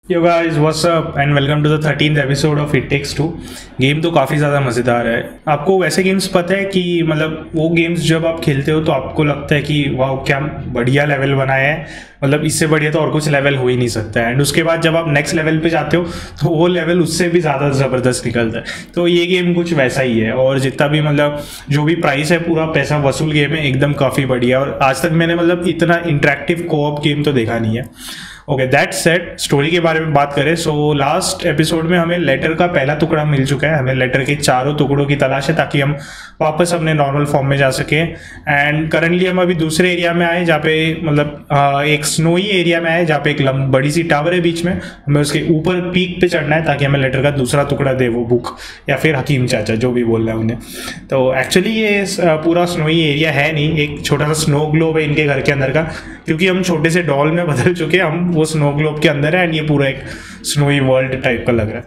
Yo guys what's up and welcome to the 13th episode of it takes two. Game तो काफ़ी ज़्यादा मज़ेदार है। आपको वैसे गेम्स पता है कि मतलब वो गेम्स जब आप खेलते हो तो आपको लगता है कि वाह क्या बढ़िया लेवल बनाया है, मतलब इससे बढ़िया तो और कुछ लेवल हो ही नहीं सकता है। एंड उसके बाद जब आप नेक्स्ट लेवल पे जाते हो तो वो लेवल उससे भी ज़्यादा ज़बरदस्त निकलता है। तो ये गेम कुछ वैसा ही है और जितना भी मतलब जो भी प्राइस है पूरा पैसा वसूल गेम है, एकदम काफ़ी बढ़िया। और आज तक मैंने मतलब इतना इंटरेक्टिव कोऑप गेम तो देखा नहीं है। ओके दैट सेट, स्टोरी के बारे में बात करें सो लास्ट एपिसोड में हमें लेटर का पहला टुकड़ा मिल चुका है। हमें लेटर के चारों टुकड़ों की तलाश है ताकि हम वापस अपने नॉर्मल फॉर्म में जा सकें। एंड करंटली हम अभी दूसरे एरिया में आए जहाँ पे मतलब एक स्नोई एरिया में आए जहाँ पे एक बड़ी सी टावर है बीच में। हमें उसके ऊपर पीक पे चढ़ना है ताकि हमें लेटर का दूसरा टुकड़ा दे, वो बुक या फिर हकीम चाचा जो भी बोल रहे हैं उन्हें। तो एक्चुअली ये पूरा स्नोई एरिया है नहीं, एक छोटा सा स्नो ग्लोब है इनके घर के अंदर का, क्योंकि हम छोटे से डॉल में बदल चुके हैं, हम वो स्नो ग्लोब के अंदर है। एंड ये पूरा एक स्नोई वर्ल्ड टाइप का लग रहा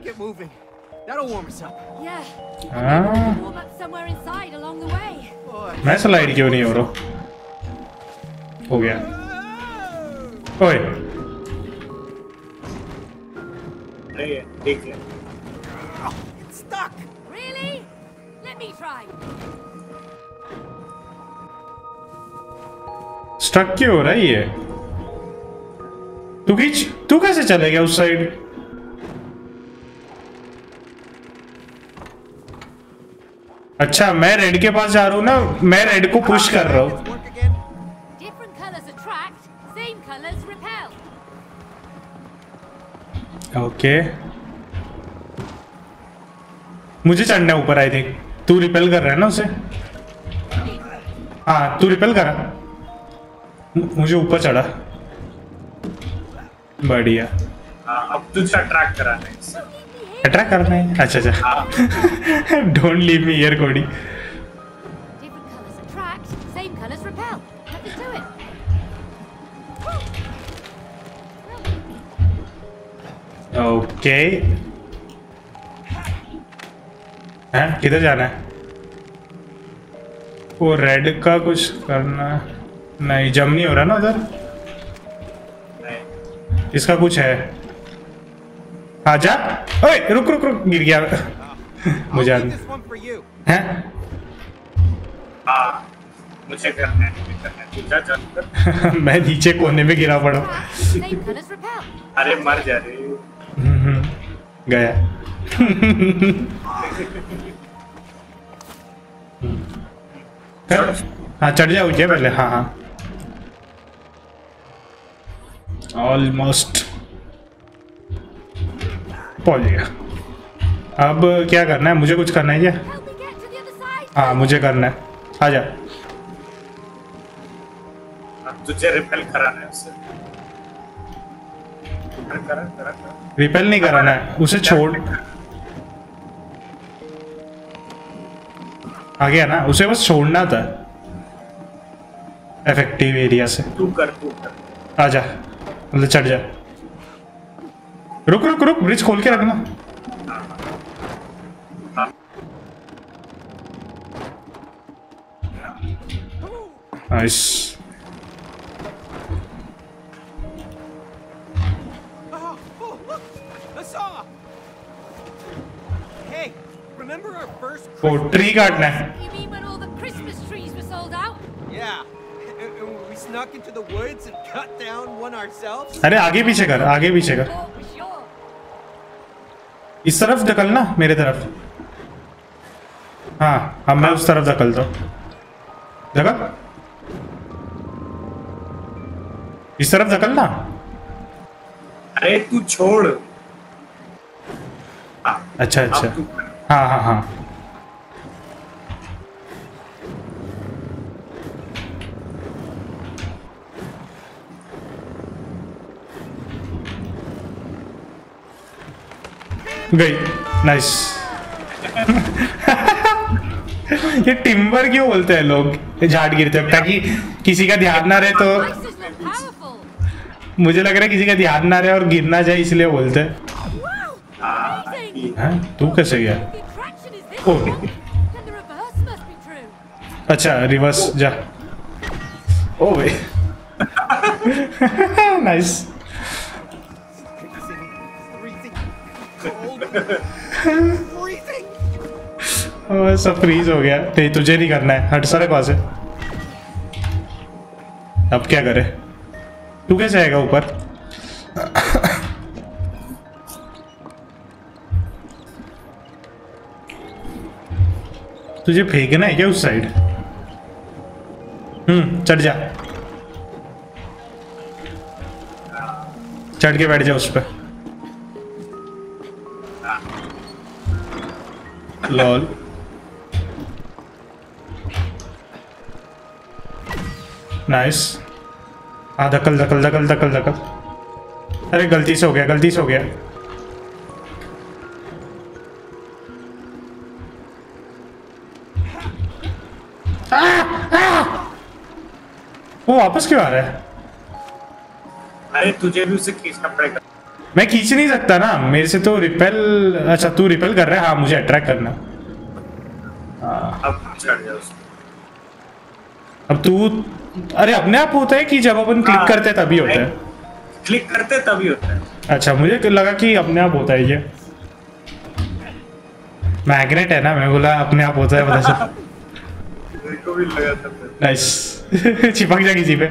है। मैं स्लाइड क्यों नहीं हो रहा? हो गया। ओए ठीक है। स्टक क्यों हो रहा है ये? तू खींच, तू कैसे चले गया उस साइड? अच्छा मैं रेड के पास जा रहा हूँ ना, मैं रेड को पुश कर रहा हूँ। ओके मुझे चढ़ना है ऊपर। आई थिंक तू रिपेल कर रहा है ना उसे। हाँ तू रिपेल करा, मुझे ऊपर चढ़ा। बढ़िया। अब तुझे अट्रैक्ट कराना है। अट्रैक्ट करना है? अच्छा अच्छा। Don't leave me here Cody. Okay हैं किधर जाना है? वो रेड का कुछ करना नहीं, जम नहीं हो रहा ना उधर। इसका कुछ है। हाँ जा। ओए रुक रुक रुक, गिर गया। मुझे हैं? मुझे करना है। मैं नीचे कोने में गिरा पड़ा। अरे मर जा रही। गया। हाँ चढ़ जाओ क्या पहले? हाँ हाँ ऑलमोस्ट पहुंच गया। अब क्या करना है? मुझे कुछ करना है क्या? हाँ मुझे करना है। आजा। तुझे रिपेल कराना है उससे। करा। रिपेल नहीं कराना है उसे, छोड़। आ गया ना, उसे बस छोड़ना था इफेक्टिव एरिया से। तू कर। आजा, मतलब चढ़ जा। रुक रुक रुक, ब्रिज खोल के रखना। नाइस। वो ट्री काटना है। अरे आगे पीछे कर, आगे पीछे कर। इस तरफ धकलना, मेरे तरफ। हाँ अब मैं उस तरफ धकलता हूँ। धकल, इस तरफ धकलना। अरे तू छोड़। अच्छा अच्छा। हाँ हाँ हाँ गई। नाइस। ये टिम्बर क्यों बोलते हैं लोग? ये झाड़ गिरते हैं ताकि किसी का ध्यान ना रहे। तो मुझे लग रहा है किसी का ध्यान ना रहे और गिर ना जाए इसलिए बोलते हैं। तू कैसे गया? ओ अच्छा रिवर्स जा। ओ भाई नाइस। सब फ्रीज हो गया। नहीं तुझे नहीं करना है, हट सारे पास है। अब क्या करे? तू कैसे आएगा ऊपर? तुझे फेंकना है क्या उस साइड? चढ़ जा, चढ़ के बैठ जा उस पर। Lol nice. हाँ धक्कल धक्कल धक्कल धक्कल धक्कल। अरे गलती से हो गया, गलती से हो गया। वो वापस क्यों आ रहा है? अरे तुझे भी उसे खींचना पड़ेगा। मैं खींच नहीं सकता ना मेरे से तो रिपेल। अच्छा तू रिपेल कर रहा है। हाँ मुझे अट्रैक्ट करना। अब चढ़ जा उसको। अब तू अरे अपने आप होता है कि जब अपन क्लिक करते हैं तभी होता है? क्लिक करते तभी होता है। अच्छा मुझे लगा कि अपने आप होता है ये। मैग्नेट है ना, मैं बोला अपने आप होता है पता चला। मेरे को भी लगा था। नाइस। चिपक जा किसी पे।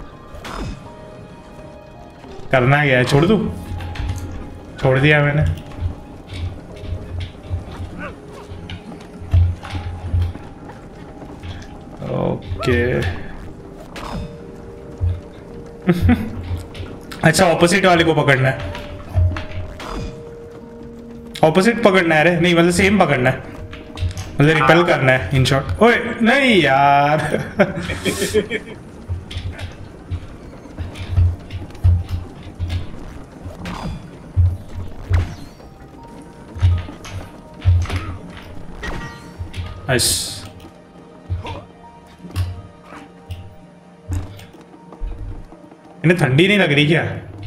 करना क्या है? छोड़ दूं? छोड़ दिया मैंने। ओके। अच्छा ऑपोजिट वाले को पकड़ना है। ऑपोजिट पकड़ना है? अरे नहीं मतलब सेम पकड़ना है, मतलब रिपेल करना है इन शॉर्ट। ओए नहीं यार। Nice. इन्हें ठंडी नहीं लग रही क्या?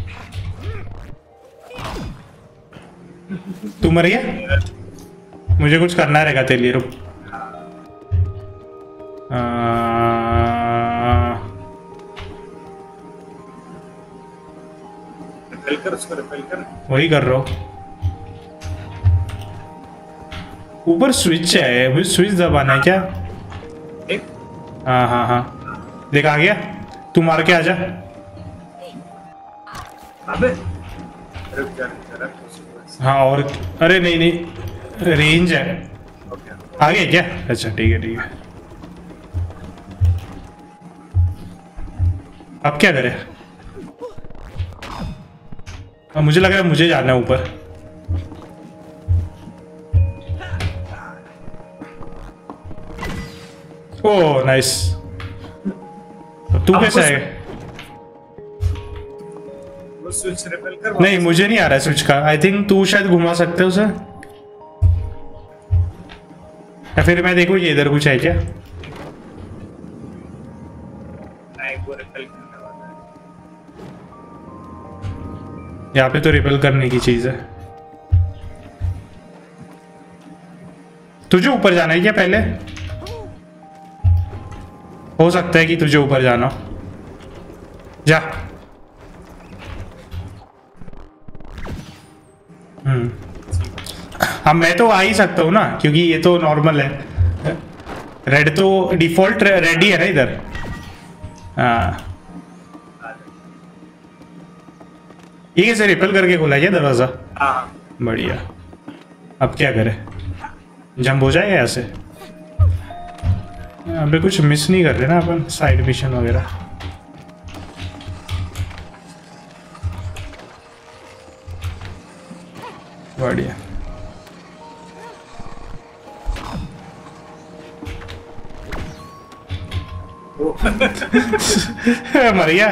तू मर गया? मुझे कुछ करना रहेगा तेरे लिए, रुक। रिपेल कर उसको, रिपेल कर। वही कर रहा हूँ। ऊपर स्विच है, मुझे स्विच दबाना है क्या? हाँ हाँ हाँ देख आ गया। तू मार के आ जा। अबे रुक जा। हाँ और अरे नहीं नहीं रेंज है। आ गया क्या? अच्छा ठीक है ठीक है। अब क्या करें? अब मुझे लग रहा है मुझे जाना है ऊपर। Oh nice. तू कैसे आएगा? वो स्विच रिपेल कर। नहीं मुझे नहीं आ रहा है स्विच का। आई थिंक तू शायद घुमा सकते हो उसे, या फिर मैं देखूं ये इधर कुछ है क्या? नहीं वो रिपेल करने वाला है। यहाँ पे तो रिपेल करने की चीज है। तुझे ऊपर जाना है क्या पहले? हो सकता है कि तुझे ऊपर जाना। जा। अब मैं तो आ ही सकता हूँ ना, क्योंकि ये तो नॉर्मल है। रेड तो डिफॉल्ट रेड ही है ना इधर। हाँ ये कैसे रिपेल करके खोला क्या दरवाजा? हाँ बढ़िया। अब क्या करें? जंप हो जाएगा यहाँ से? अबे कुछ मिस नहीं कर रहे ना अपन, साइड मिशन वगैरह। बढ़िया। मर गया।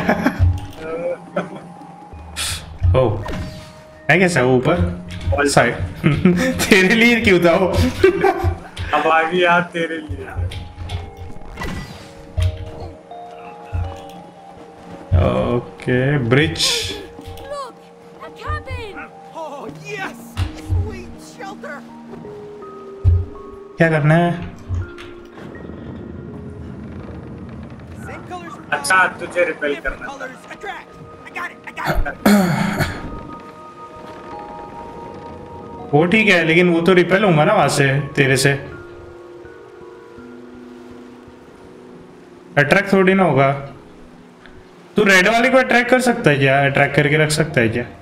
ओ है कैसा ऊपर साइड? तेरे लिए क्यों था वो? अब आ गया तेरे लिए। Okay bridge. क्या करना है? अच्छा तुझे रिपेल करना था। वो ठीक है, लेकिन वो तो रिपेल होगा ना वहां से, तेरे से अट्रैक्ट थोड़ी ना होगा। तू रेड वाले को अट्रैक्ट कर सकता है क्या? अट्रैक्ट करके रख सकता है क्या?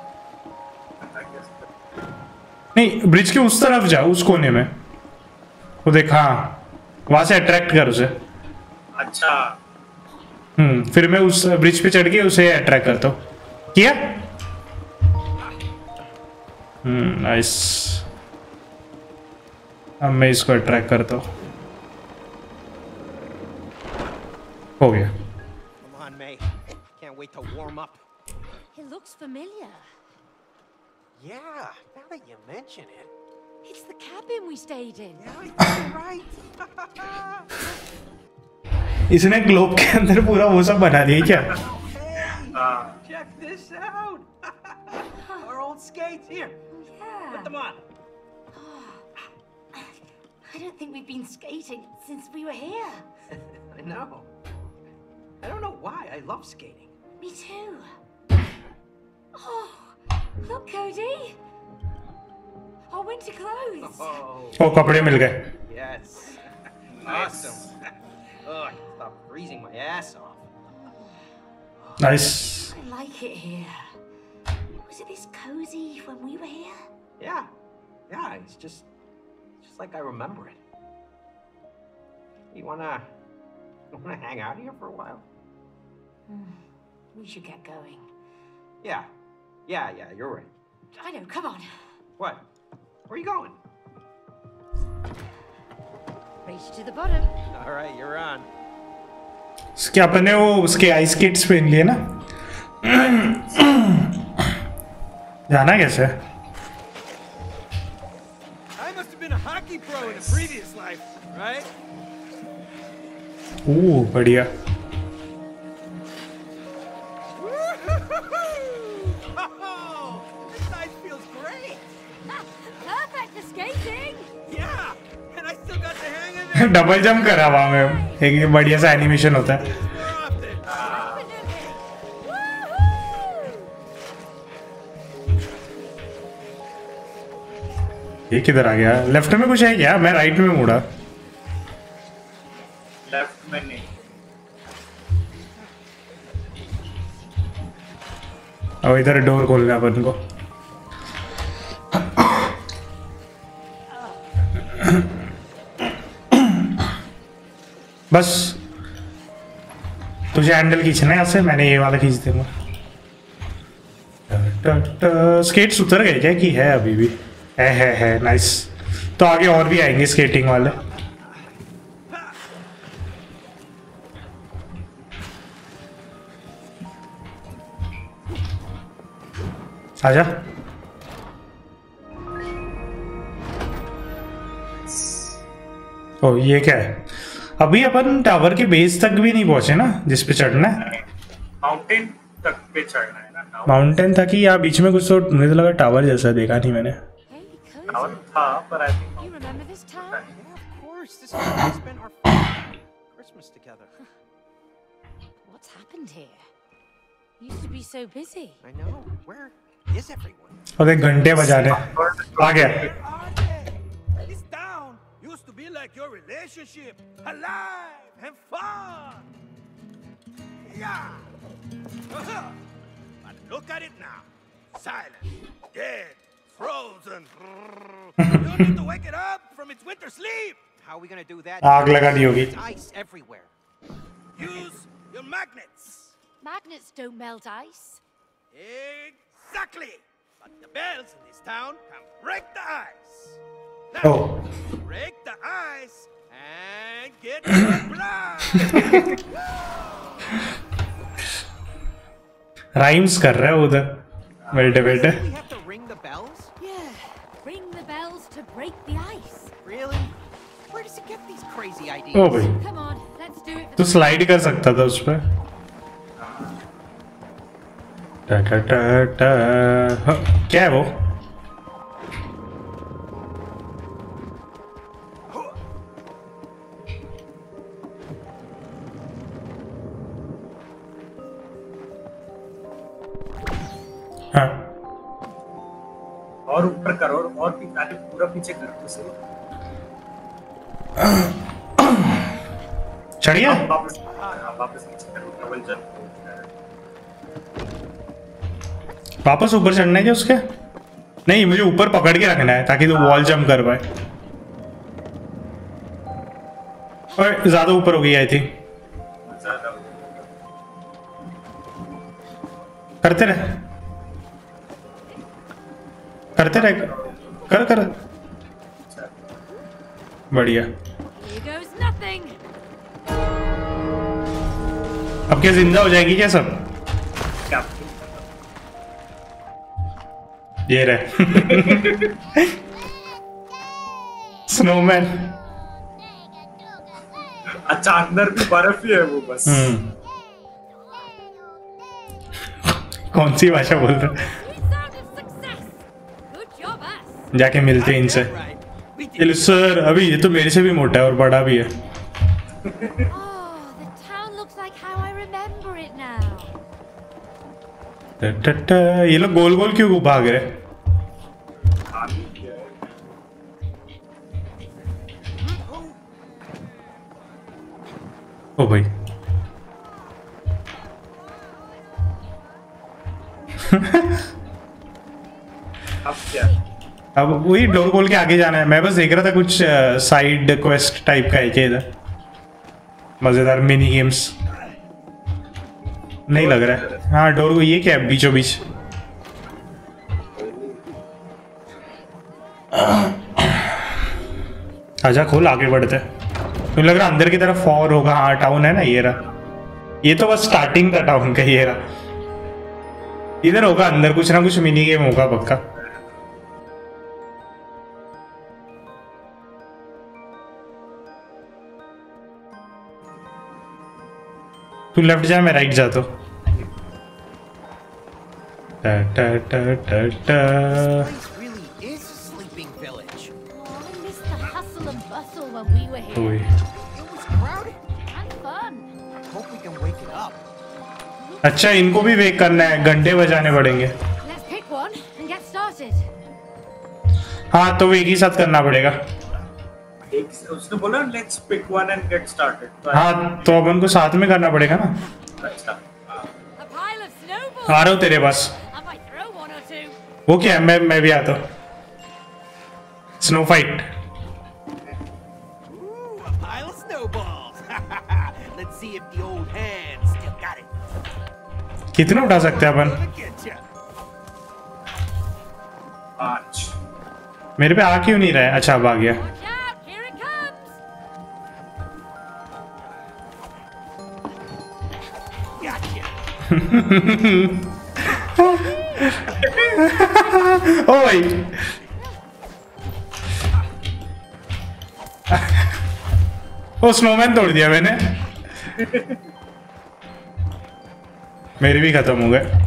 नहीं, ब्रिज के उस तरफ जा, उस कोने में वो देख, हाँ वहां से अट्रैक्ट कर उसे। अच्छा फिर मैं उस ब्रिज पे चढ़ के उसे अट्रैक्ट करता हूँ। किया? नाइस। अब मैं इसको अट्रैक्ट करता हूँ। हो गया। Come on, May. Can't wait to warm up. It looks familiar. Yeah, now that you mention it. It's the cabin we stayed in. Yeah, I think you're right. इसने ग्लोब के अंदर पूरा वो सब बना दिया क्या? Hey, check this out. Our old skates here. Yeah. Put them on. I don't think we've been skating since we were here. I know. I don't know why. I love skating. Me too. Oh, look, Cody. Our winter clothes. Oh, ओ कपड़े मिल गए। yes. Awesome. Oh, I can stop freezing my ass off. Nice. I like it here. Was it this cozy when we were here? Yeah. Yeah, it's just like I remember it. You wanna hang out here for a while? We should get going. Yeah, you're right. I know, come on. What? Where are you going? Race to the bottom. All right, you're on. उसके अपने वो उसके ice kits पहन लिए ना। जाना कैसे? I must have been a hockey pro in a previous life, right? बढ़िया। Oh, this ice feels great. Perfect for skating. Yeah, and I still got the hang of it double jump करा वहां में, एक बढ़िया सा animation होता है। more often. Definitely. Woohoo! ये किधर आ गया? लेफ्ट में कुछ है क्या? मैं राइट में मुड़ा। लेफ्ट में नहीं। अब इधर डोर खोलना है अपन को। बस तुझे हैंडल खींचना है यहाँ से, मैंने ये वाला खींच दूंगा। स्केट्स उतर गए क्या कि है अभी भी? है नाइस। तो आगे और भी आएंगे स्केटिंग वाले। आजा। ओ ये क्या है? अभी अपन टावर के बेस तक भी नहीं पहुंचे ना, जिस पे चढ़ना है। माउंटेन तक पे चढ़ना है ना। माउंटेन था कि यहाँ बीच में कुछ तो मुझे तो लगा टावर जैसा, देखा नहीं मैंने। Hey, tower Cozy. था पर I think You remember this town? Yeah, of course. This is where we spent our first Christmas together. What's happened here? Used to be so busy. I know. Where is everyone? और एक घंटे बजा रहे। आ गया। Arde, this town used to be like your relationship, alive and fun. Yeah. But look at it now. Silent, dead, frozen. You need to wake it up from its winter sleep. How are we gonna do that? आग लगा दी होगी। There's ice everywhere. Use your magnets. Magnets don't melt ice. Exactly. But the bells in this town can break the ice. Now, Oh. break the ice and get your blood. Rhymes कर रहा है उधर बैठे बैठे। We have to ring the bells? Yeah. Ring the bells to break the ice. Really? Where does it get these crazy ideas? ओ भाई, Come on, let's do it. तू slide कर सकता था उस पर। टा टा टा टा। हाँ, क्या है वो? हाँ और ऊपर करो और आगे पूरा पीछे कर दो उसे। चढ़ गया? वापस नीचे करो, डबल जंप। वापस ऊपर चढ़ना है क्या उसके? नहीं, मुझे ऊपर पकड़ के रखना है ताकि तो वॉल जंप कर पाए। और ज्यादा ऊपर हो गई आई थी। करते रहे कर बढ़िया। Here goes nothing. अब क्या जिंदा हो जाएगी क्या सब? क्या ये रहे स्नोमैन। अच्छा, अंदर भी बर्फ ही है वो बस। कौन सी भाषा बोल रहा? You sound of success. Good job, us. जाके मिलते हैं इनसे। चलो सर, अभी ये तो मेरे से भी मोटा है और बड़ा भी है। Oh, the town looks like how I remember it now. ये लोग गोल गोल क्यों भाग रहे? ओ भाई अब क्या? अब वही डोर खोल के आगे जाना है। मैं बस देख रहा था कुछ साइड क्वेस्ट टाइप का है क्या इधर? मजेदार मिनी गेम्स नहीं लग रहा है। हाँ डोर को ये क्या है बीचों बीच? आजा खोल, आगे बढ़ते हैं। तो लग रहा अंदर की तरफ फॉर होगा। हाँ टाउन है ना, ये रहा। ये तो बस स्टार्टिंग था टाउन का, ये रहा। इधर होगा अंदर कुछ ना कुछ मिनी गेम होगा पक्का। तू लेफ्ट जा, मैं राइट जाता हूँ। This really is a sleeping village. Oh, I missed the hustle and bustle when we were here. ओए, It was crowded. And fun. Hope we can wake it up. अच्छा इनको भी वेक करना है, घंटे बजाने पड़ेंगे। Let's pick one and get started. हाँ तो एक ही साथ करना पड़ेगा। उसने बोला let's pick one and get started. हाँ तो अपन को साथ में करना पड़ेगा ना। अच्छा, A pile of snowballs. आ रहा हूँ तेरे पास। I might throw one or two. वो क्या है? मैं भी आता हूँ। Snow fight. Ooh, a pile of snowballs. Let's see if the old hand still got it. कितने उठा सकते हैं अपन? Gonna get ya. 5। मेरे पे आ क्यों नहीं रहा है? अच्छा अब आ गया। Watch out, here it comes. Gotcha. ओए ओ स्नोमैन तोड़ दिया मैंने। मेरे भी खत्म हो गए।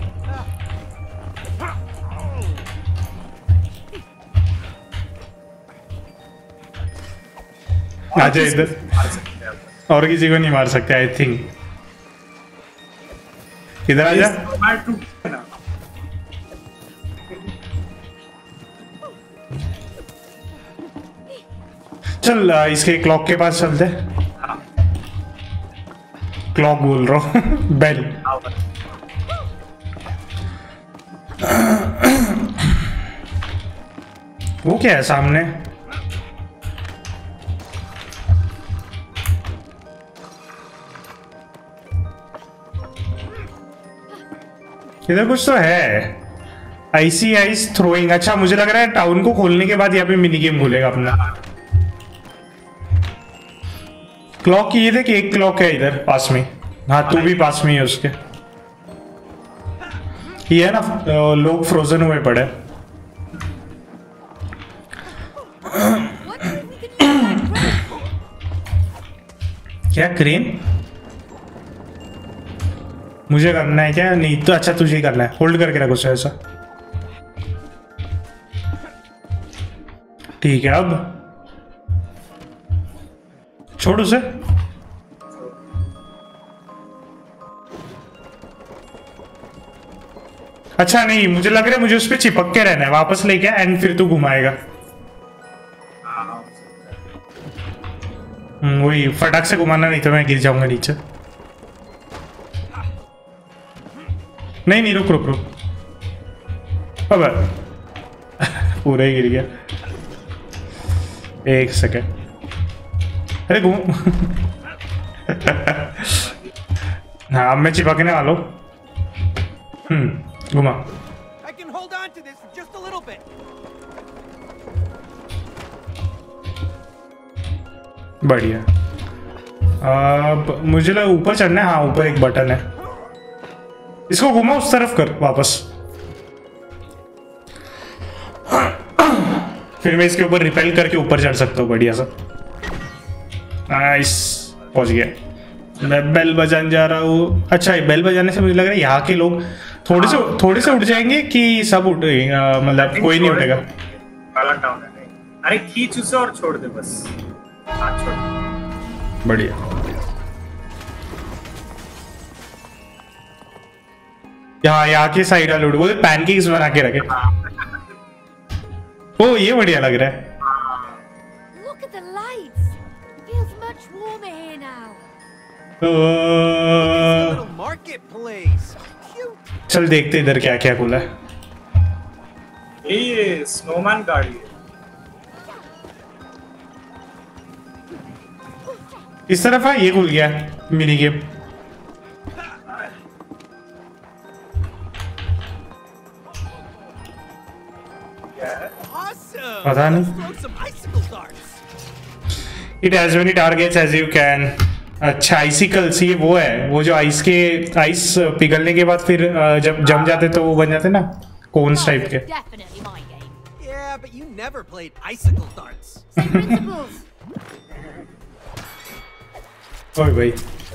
आजा इधर। और किसी को नहीं मार सकते आई थिंक। इधर आजा। मैं टूट गया ना। चल इसके क्लॉक के पास चलते। क्लॉक बोल रहा हूँ बेल। वो क्या है सामने? इधर कुछ तो है। Icy ice throwing. अच्छा मुझे लग रहा है टाउन को खोलने के बाद यहाँ पे मिनी गेम खुलेगा अपना। क्लॉक ये देख, एक क्लॉक है इधर पास में। हाँ तू भी पास में ही है उसके। ये है ना लोग फ्रोजन हुए पड़े। What if we could use that crane? क्या क्रेन? मुझे करना है क्या? नहीं तो अच्छा तुझे ही करना है। होल्ड करके रखो ऐसा। ठीक है अब छोड़ उसे। अच्छा नहीं, मुझे लग रहा है मुझे उस पर चिपक के रहना है, वापस लेके आ एंड फिर तू घुमाएगा। वही फटाक से घुमाना, नहीं तो मैं गिर जाऊंगा नीचे। नहीं नहीं, रुक रुक रुक, अब पूरा ही गिर गया। एक सेकेंड, अरे घूम। हाँ अब मैं चिपकने वाला हूँ। घुमा। I can hold on to this for just a little bit. बढ़िया। अब मुझे लगा ऊपर चढ़ना है। हाँ ऊपर एक बटन है, इसको घुमा उस तरफ कर वापस। फिर मैं इसके ऊपर रिपेल करके ऊपर चढ़ सकता हूँ बढ़िया सा। नाइस, पहुंच गया। मैं बेल बजाने जा रहा हूँ। अच्छा बेल बजाने से मुझे लग रहा है यहाँ के लोग थोड़े से उठ जाएंगे कि सब उठ, मतलब कोई नहीं उठेगा। काला टाउन है। अरे खींच उसे और छोड़ दे बस। हाँ छोड़। बढ़िया। यहाँ के साइड वाले बोले पैनकेक्स बना के रखे। ओ ये बढ़िया लग रहा है। Look at the lights. Feels much warmer here now. Little marketplace. Cute. चल देखते इधर क्या क्या खुला है। ये स्नोमैन गाड़ी है। इस तरफ है, ये खुल गया मिनी गेम। Awesome. पता नहीं। Let's throw some icicle darts. It has many targets as you can. अच्छा आइसिकल्स, ये वो है, वो जो आइस पिघलने के बाद फिर जब जम जाते तो वो बन जाते ना कोन्स टाइप के। Definitely my game. Yeah, but you never played icicle darts. Same principles. ओए भाई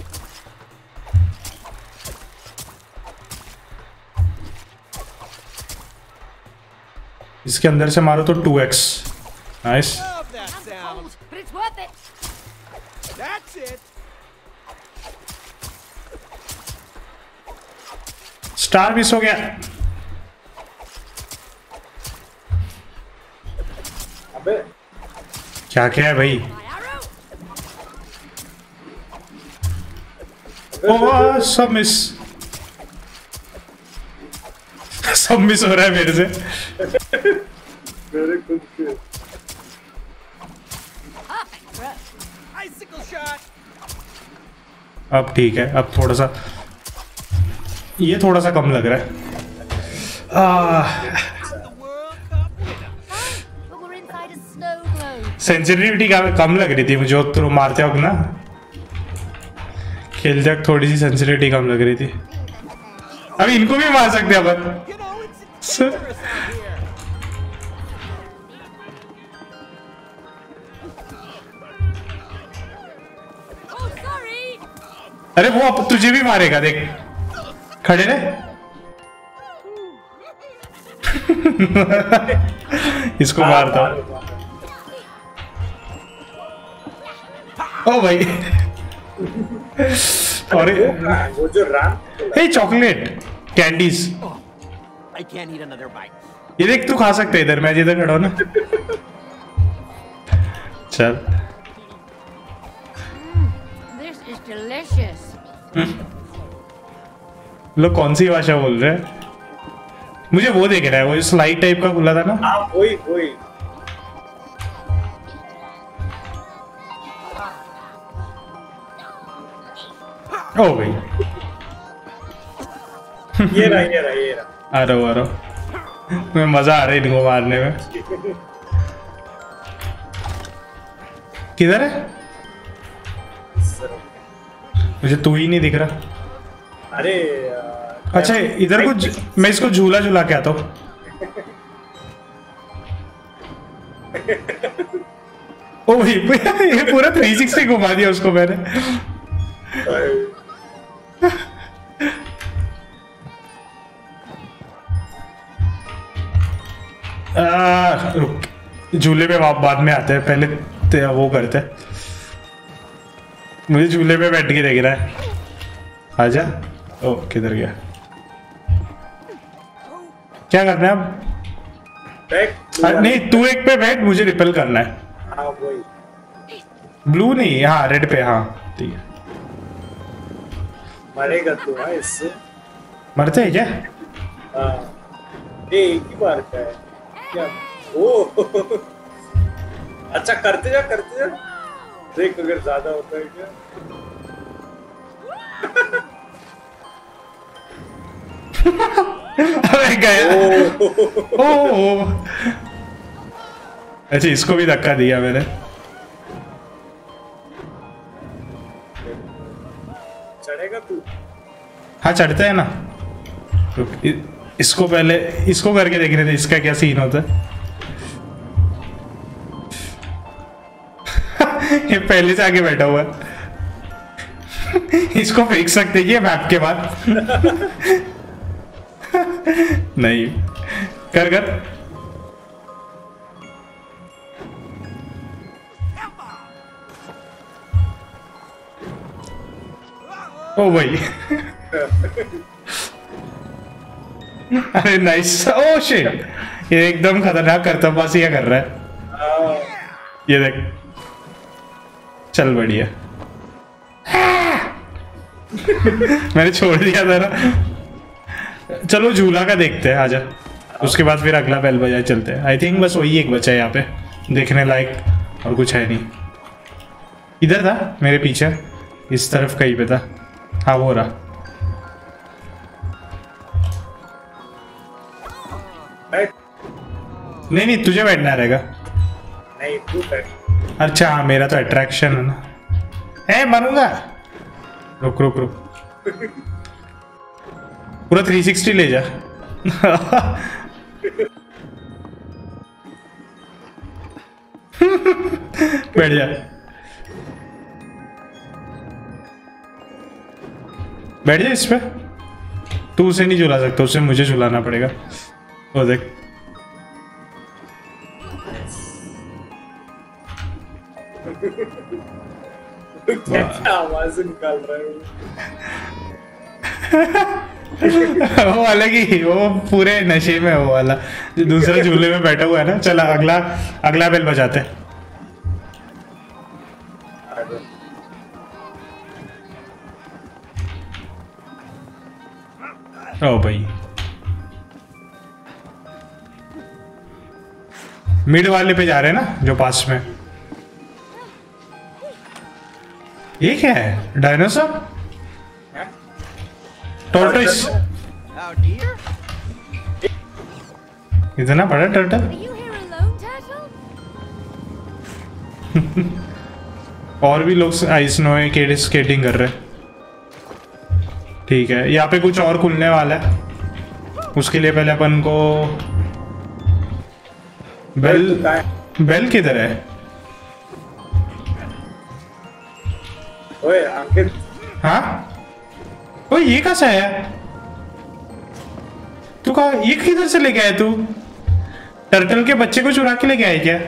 इसके अंदर से मारो तो 2x। Nice. Love that I'm sound. cold, but it's worth it. That's it. Star miss हो गया। अबे क्या क्या है भाई? My arrow. ओ सब मिस, सब मिस हो रहा है मेरे से। मेरे खुद के Perfect throw. Icicle shot. अब ठीक है, अब थोड़ा सा ये थोड़ा सा कम लग रहा है। The World Cup winner. But we're inside a snow globe. Sensitivity कम लग रही थी मुझे तो मारते वक्त ना, खेलते वक्त थोड़ी सी सेंसिटिविटी कम लग रही थी। अब इनको भी मार सकते हैं अपन। You know, it's dangerous out here. Oh, sorry. अरे वो अब तुझे भी मारेगा, देख खड़े रहे। इसको मारता हूं। ओ भाई और वो जो रैंप हे chocolate candies, I can't eat another bite. ये देख तू खा सकते है इधर, मैं जिधर खड़ा हूं ना। चल This is delicious. लोग कौन सी भाषा बोल रहे हैं? मुझे वो देख रहा है, वो जो स्लाइड टाइप का खुला था ना। हाँ वही ओ भाई ये रहा आ रहा मैं मजा आ रहा है इनको मारने में। किधर है? मुझे तू ही नहीं दिख रहा। अरे अच्छा इधर कुछ, मैं इसको झूला झूला के आता हूँ। ओ भाई ये पूरा 360 घुमा दिया उसको मैंने। रुक, झूले पे बाद में आते हैं, पहले वो करते हैं। मुझे झूले पे बैठ के देख रहा है। आजा। ओ किधर गया? Oh, क्या करना है अब? बैठ नहीं तू एक पे बैठ, मुझे रिपेल करना है। हाँ वही ब्लू नहीं, हाँ रेड पे, हाँ ठीक है। मरेगा तू हाँ इससे। मरते हैं क्या? हाँ ये एक ही बार का है क्या? ओ अच्छा करते जा देख अगर ज्यादा होता है क्या। अरे गया। ओ अच्छा इसको भी धक्का दिया मैंने। चढ़ेगा तू? हाँ चढ़ते हैं ना। रुक, इसको पहले इसको करके देख रहे थे इसका क्या सीन होता है। ये पहले से आगे बैठा हुआ है। इसको फेंक सकते हैं ये मैप के बाद। नहीं कर कर। ओ भाई। अरे नाइस। ओ शिट, ये एकदम खतरनाक करतबाजियां कर रहा है। ये देख, चल बढ़िया। मैंने छोड़ दिया था ना। चलो झूला का देखते हैं, आजा। उसके बाद फिर अगला बेल बजाए चलते हैं। आई थिंक बस वही एक बचा है यहाँ पे देखने लायक, और कुछ है नहीं। इधर था मेरे पीछे, इस तरफ कहीं पे था। हाँ वो रहा। नहीं तुझे बैठना रहेगा। नहीं तू बैठ। अच्छा हाँ मेरा तो अट्रैक्शन है ना। ए मरूंगा। रुक रुक रुक, पूरा 360 ले जा। बैठ जा, बैठ जा इस पे। तू उसे नहीं झुला सकता, उसे मुझे झुलाना पड़ेगा। वो देख क्या आवाज निकाल रहा है वो अलग ही, वो पूरे नशे में वो वाला जो दूसरे झूले में बैठा हुआ है ना। चला अगला बेल बजाते हैं। ओ भाई मिड वाले पे जा रहे हैं ना, जो पास में। ये क्या है? डायनासोर? टॉर्टोइस? Now, dear? इतना बड़ा turtle? Are you here alone, turtle? और भी लोग आइस नो है स्केटिंग कर रहे हैं। ठीक है, यहाँ पे कुछ और खुलने वाला है। उसके लिए पहले अपन को बेल किधर है? ओए अंकित। हाँ ओए ये कहाँ से आया? तू कहा ये किधर से लेके आया तू? टर्टल के बच्चे को चुरा के लेके आया क्या?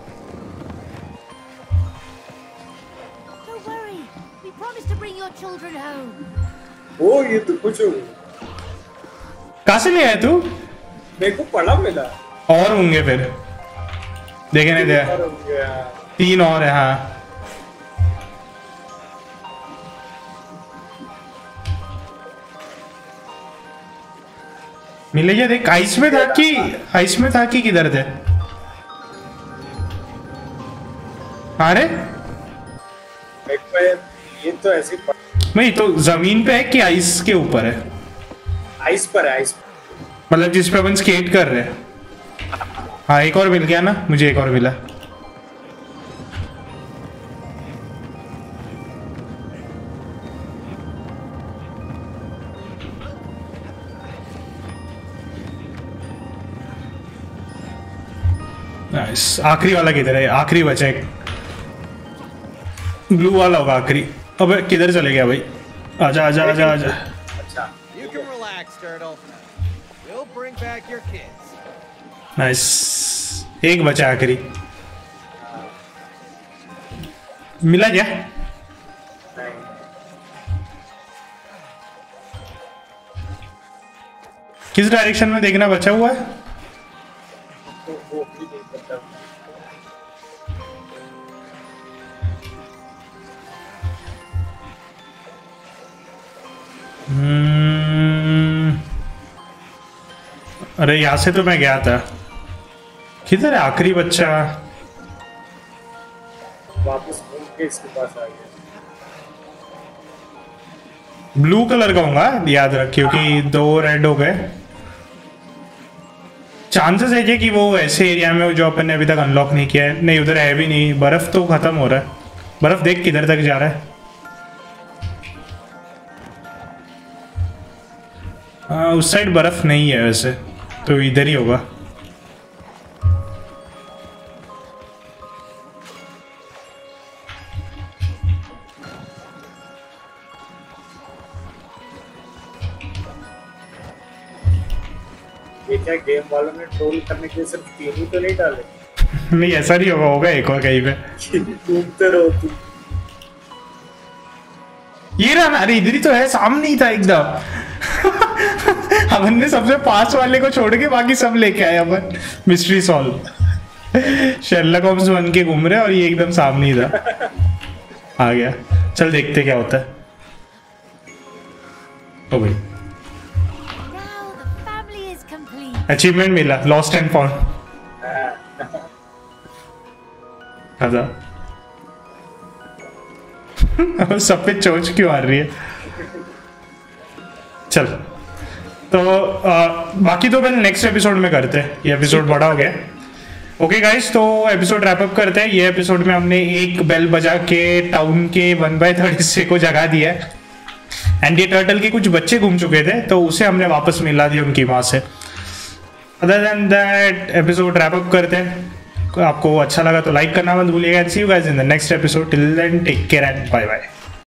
Don't worry. We promised to bring your children home. ओ ये तो कुछ हो गया। कहाँ से ले आया तू? मेरे को पड़ा मिला। और होंगे फिर, देखे नहीं दे। और हो गया। 3 और है। हाँ मिले क्या? देख आइस में था कि किधर थे? अरे एक पे ये तो ऐसी नहीं तो जमीन पे है कि आइस के ऊपर है? आइस पर है, आइस पर। मतलब जिस पे अपन स्केट कर रहे हैं। हाँ एक और मिल गया ना, मुझे एक और मिला। नाइस। आखिरी वाला किधर है? आखिरी बचा एक, ब्लू वाला होगा आखिरी। अबे किधर चले गया भाई? आजा आजा आजा आजा। अच्छा You can relax, Turtle. We'll bring back your kids. Nice, एक बचा आखिरी। मिला क्या? किस डायरेक्शन में देखना बचा हुआ है? वो भी नहीं पता। अरे यहाँ से तो मैं गया था। किधर है आखिरी बच्चा? वापस घूम के इसके पास आ गया। ब्लू कलर का होगा याद रख, क्योंकि 2 रेड हो गए। चांसेस है कि वो ऐसे एरिया में जो अपन ने अभी तक अनलॉक नहीं किया है। नहीं, उधर है भी नहीं। बर्फ तो खत्म हो रहा है। बर्फ देख किधर तक जा रहा है। उस साइड बर्फ नहीं है वैसे, तो इधर ही होगा। ये क्या गेम वालों ने ट्रोल करने के लिए सिर्फ 3 ही तो नहीं डाले? नहीं ऐसा नहीं होगा, होगा एक और कहीं पे। घूमते रहो तू। ये रहा ना, अरे इधर ही तो है, सामने ही था एकदम। अपन ने सबसे पास वाले को छोड़ के बाकी सब लेके आए अपन। Mystery solve. शेरलॉक होम्स बन के घूम रहे और ये एकदम सामने ही था। आ गया, चल देखते क्या होता है। ओ भाई, Now the family is complete. Achievement मिला, लॉस्ट एंड फाउंड। सब पे चोच क्यों आ रही है? चल तो बाकी तो पहले नेक्स्ट एपिसोड में करते हैं। ये एपिसोड बड़ा हो गया। ओके गाइस, तो एपिसोड रैप अप करते हैं। ये एपिसोड में हमने एक बेल बजा के टाउन के 1/3 हिस्से को जगा दिया है। एंड ये टर्टल के कुछ बच्चे घूम चुके थे, तो उसे हमने वापस मिला दिया उनकी माँ से। Other than that episode wrap up करते हैं। आपको अच्छा लगा तो लाइक करना मत भूलिएगा। See you guys in the next episode. Till then take care and bye bye.